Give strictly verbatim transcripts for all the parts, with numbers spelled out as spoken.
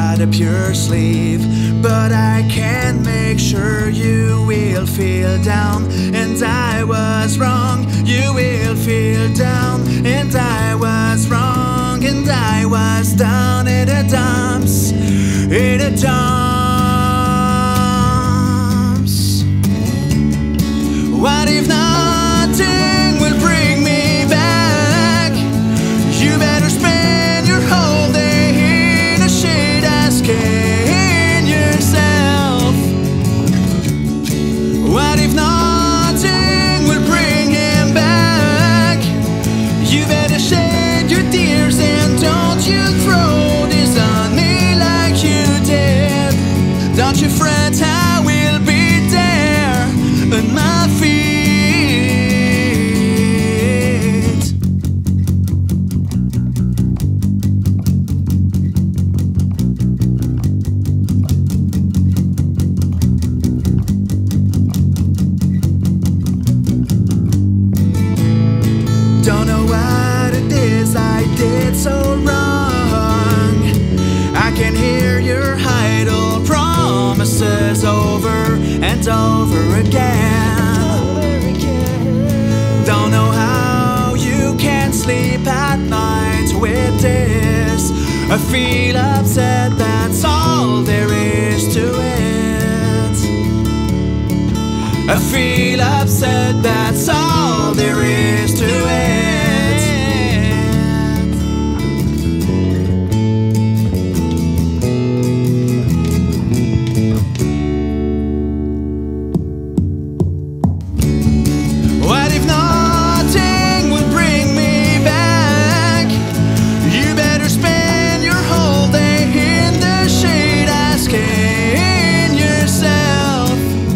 got up your sleeve, but I can't make sure you will feel down. And I was wrong, you will feel down. And I was wrong, and I was down in the dumps, in the dumps. What if nothing will bring me back? You better spend your whole day in a shade asking yourself, what if nothing will bring him back? You better shed your tears and don't you throw this on me like you did. Don't you fret, I will be there on my feet. Don't know what it is I did so wrong. I can hear your idle promises over and over again. Don't know how you can sleep at night with this. I feel upset, that's all there is to it. I feel upset, that's all there is to it. What if nothing will bring me back? You better spend your whole day in the shade asking yourself,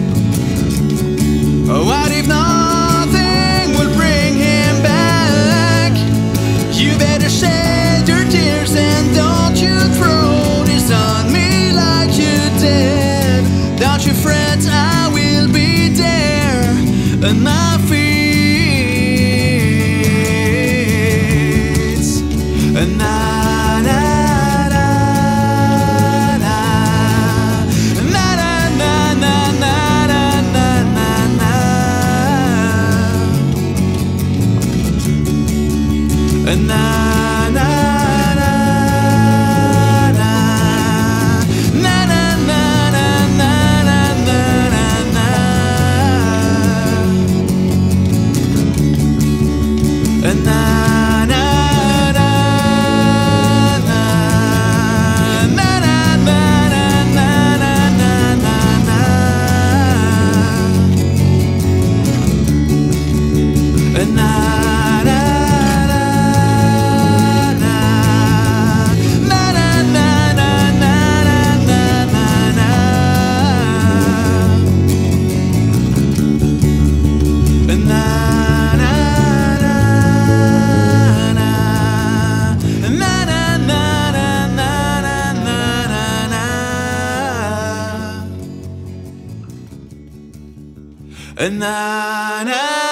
what if nothing will bring him back? You better shed your tears and don't you throw this on me like you did. Don't you fret, I will be there on my feet. Na na na na na na na na na na na na. Na na na na na na na na na na. Na na Na na